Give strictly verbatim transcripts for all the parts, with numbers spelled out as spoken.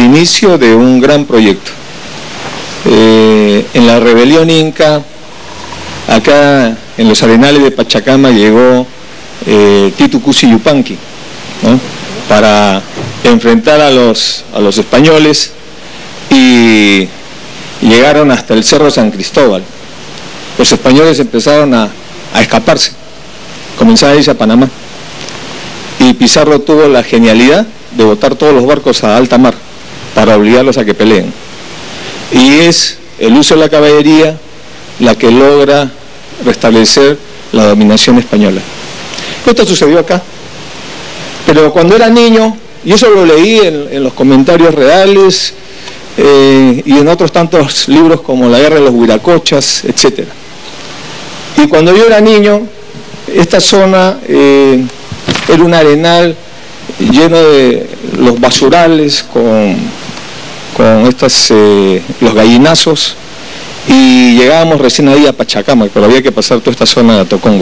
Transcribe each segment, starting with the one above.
inicio de un gran proyecto. Eh, en la rebelión inca, acá en los arenales de Pachacama llegó eh, Titu Cusi Yupanqui, ¿no?, para enfrentar a los, a los españoles, y llegaron hasta el Cerro San Cristóbal. Los españoles empezaron a, a escaparse, comenzaron a irse a Panamá, y Pizarro tuvo la genialidad de botar todos los barcos a alta mar para obligarlos a que peleen. Y es el uso de la caballería la que logra restablecer la dominación española. Esto sucedió acá, pero cuando era niño, y eso lo leí en, en los comentarios reales eh, y en otros tantos libros como La guerra de los Huiracochas, etcétera. Y cuando yo era niño, esta zona eh, era un arenal lleno de los basurales con, con estas, eh, los gallinazos, y llegábamos recién ahí a Pachacama, pero había que pasar toda esta zona de Tocongo.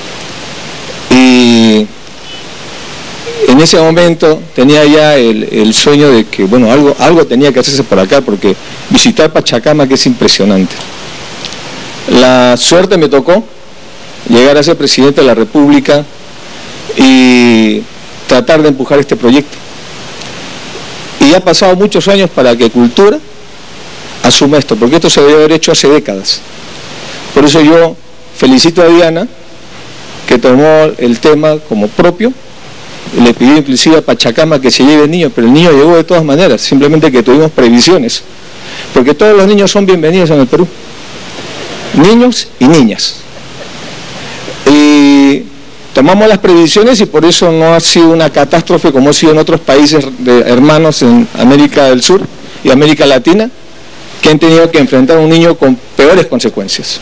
Y en ese momento tenía ya el, el sueño de que, bueno, algo, algo tenía que hacerse por acá, porque visitar Pachacama, que es impresionante. La suerte me tocó llegar a ser presidente de la República y tratar de empujar este proyecto. Y ha pasado muchos años para que Cultura asuma esto, porque esto se debe haber hecho hace décadas. Por eso yo felicito a Diana, que tomó el tema como propio, y le pidió inclusive a Pachacama que se lleve el niño, pero el niño llegó de todas maneras, simplemente que tuvimos previsiones, porque todos los niños son bienvenidos en el Perú, niños y niñas. Y tomamos las previsiones, y por eso no ha sido una catástrofe como ha sido en otros países de hermanos en América del Sur y América Latina, que han tenido que enfrentar a un niño con peores consecuencias.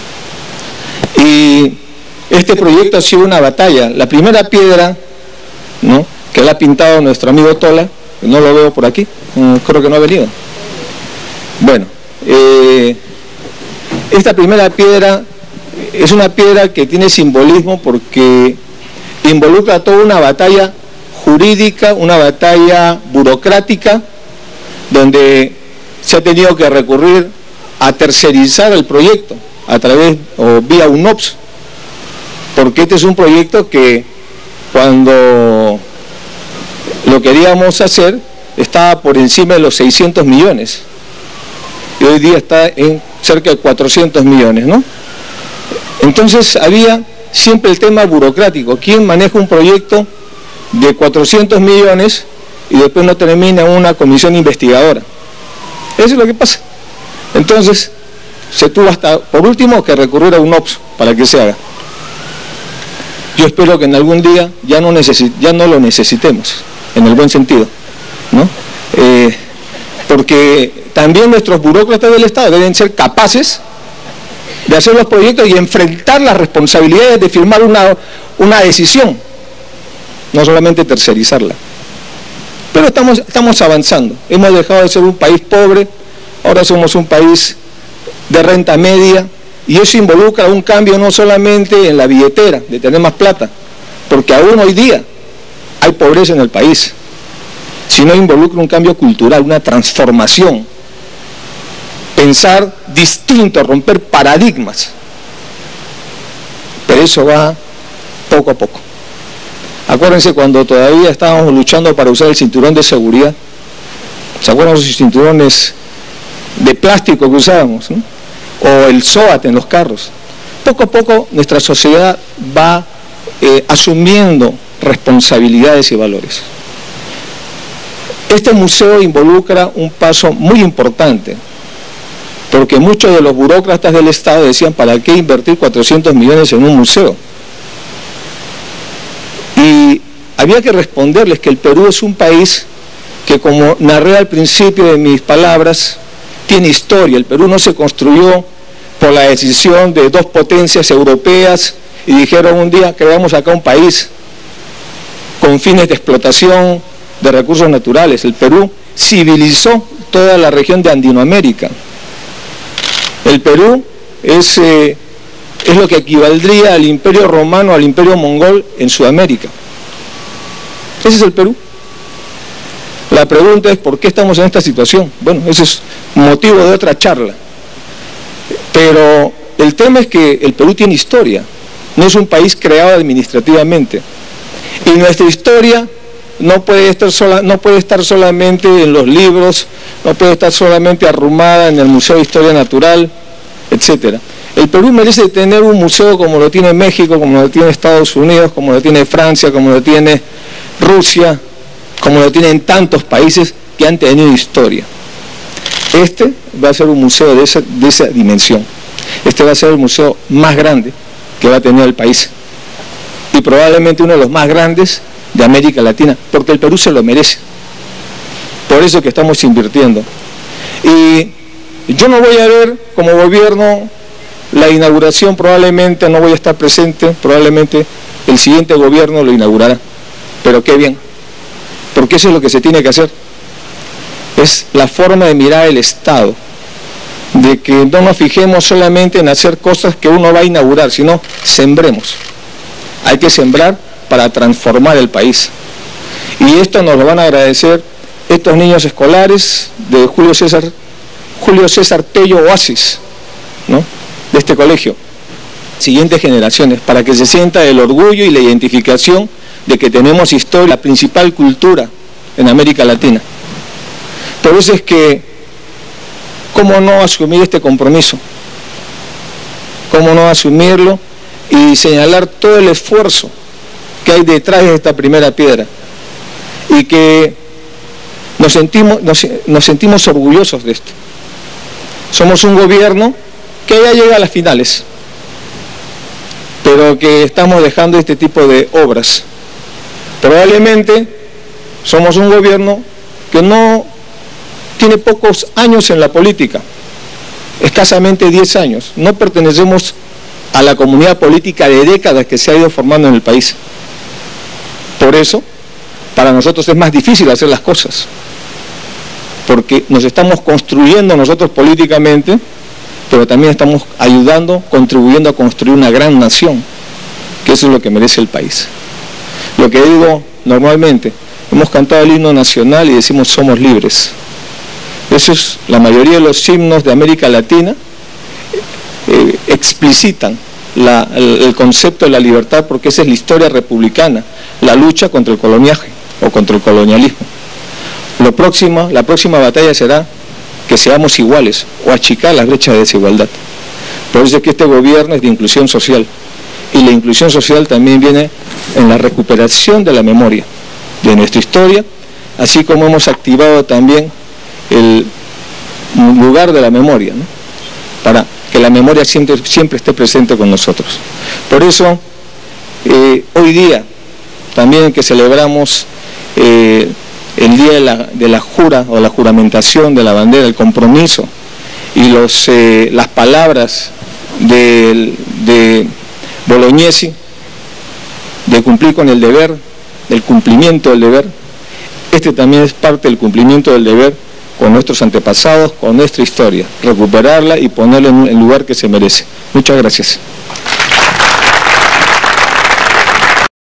Y este proyecto ha sido una batalla. La primera piedra, ¿no?, que la ha pintado nuestro amigo Tola, no lo veo por aquí, creo que no ha venido. Bueno, eh, esta primera piedra es una piedra que tiene simbolismo porque involucra toda una batalla jurídica, una batalla burocrática, donde se ha tenido que recurrir a tercerizar el proyecto a través o vía U N O P S, porque este es un proyecto que cuando lo queríamos hacer estaba por encima de los seiscientos millones y hoy día está en cerca de cuatrocientos millones, ¿no? Entonces había siempre el tema burocrático. ¿Quién maneja un proyecto de cuatrocientos millones y después no termina una comisión investigadora? Eso es lo que pasa. Entonces se tuvo hasta, por último, que recurrir a U N O P S para que se haga. Yo espero que en algún día ya no, necesit ya no lo necesitemos, en el buen sentido, ¿no? Eh, porque también nuestros burócratas del Estado deben ser capaces de hacer los proyectos y enfrentar las responsabilidades de firmar una, una decisión, no solamente tercerizarla. Pero estamos, estamos avanzando. Hemos dejado de ser un país pobre, ahora somos un país de renta media, y eso involucra un cambio no solamente en la billetera, de tener más plata, porque aún hoy día hay pobreza en el país, sino involucra un cambio cultural, una transformación, pensar distinto, romper paradigmas. Pero eso va poco a poco. Acuérdense cuando todavía estábamos luchando para usar el cinturón de seguridad. ¿Se acuerdan de esos cinturones de plástico que usábamos, ¿no? O el SOAT en los carros? Poco a poco nuestra sociedad va eh, asumiendo responsabilidades y valores. Este museo involucra un paso muy importante, porque muchos de los burócratas del Estado decían, ¿para qué invertir cuatrocientos millones en un museo? Y había que responderles que el Perú es un país que, como narré al principio de mis palabras, tiene historia. El Perú no se construyó por la decisión de dos potencias europeas y dijeron un día creamos acá un país con fines de explotación de recursos naturales. El Perú civilizó toda la región de Andinoamérica. El Perú es, eh, es lo que equivaldría al Imperio Romano, al Imperio Mongol en Sudamérica. Ese es el Perú. La pregunta es ¿por qué estamos en esta situación? Bueno, ese es motivo de otra charla. Pero el tema es que el Perú tiene historia, no es un país creado administrativamente. Y nuestra historia no puede estar sola, no puede estar solamente en los libros, no puede estar solamente arrumada en el Museo de Historia Natural, etcétera. El Perú merece tener un museo como lo tiene México, como lo tiene Estados Unidos, como lo tiene Francia, como lo tiene Rusia, como lo tienen tantos países que han tenido historia. Este va a ser un museo de esa, de esa dimensión. Este va a ser el museo más grande que va a tener el país. Y probablemente uno de los más grandes de América Latina, porque el Perú se lo merece. Por eso que estamos invirtiendo. Y yo no voy a ver como gobierno la inauguración, probablemente no voy a estar presente, probablemente el siguiente gobierno lo inaugurará. Pero qué bien, porque eso es lo que se tiene que hacer. Es la forma de mirar el Estado, de que no nos fijemos solamente en hacer cosas que uno va a inaugurar, sino sembremos. Hay que sembrar para transformar el país. Y esto nos lo van a agradecer estos niños escolares de Julio César, Julio César Tello Oasis, ¿no?, de este colegio. Siguientes generaciones, para que se sienta el orgullo y la identificación de que tenemos historia, la principal cultura en América Latina. Por eso es que, ¿cómo no asumir este compromiso? ¿Cómo no asumirlo y señalar todo el esfuerzo que hay detrás de esta primera piedra? Y que nos sentimos, nos, nos sentimos orgullosos de esto. Somos un gobierno que ya llega a las finales, pero que estamos dejando este tipo de obras. Probablemente somos un gobierno que no tiene pocos años en la política, escasamente diez años. No pertenecemos a la comunidad política de décadas que se ha ido formando en el país. Por eso, para nosotros es más difícil hacer las cosas, porque nos estamos construyendo nosotros políticamente, pero también estamos ayudando, contribuyendo a construir una gran nación, que eso es lo que merece el país. Lo que digo normalmente, hemos cantado el himno nacional y decimos somos libres. Eso es, la mayoría de los himnos de América Latina eh, explicitan la, el, el concepto de la libertad, porque esa es la historia republicana, la lucha contra el coloniaje o contra el colonialismo. Lo próximo, la próxima batalla será que seamos iguales o achicar las brechas de desigualdad. Por eso es que este gobierno es de inclusión social, y la inclusión social también viene en la recuperación de la memoria de nuestra historia, así como hemos activado también el lugar de la memoria, ¿no?, para que la memoria siempre, siempre esté presente con nosotros. Por eso, eh, hoy día, también que celebramos eh, el día de la, de la jura o la juramentación de la bandera, el compromiso y los, eh, las palabras de, de Bolognesi, de cumplir con el deber, del cumplimiento del deber. Este también es parte del cumplimiento del deber con nuestros antepasados, con nuestra historia, recuperarla y ponerla en el lugar que se merece. Muchas gracias.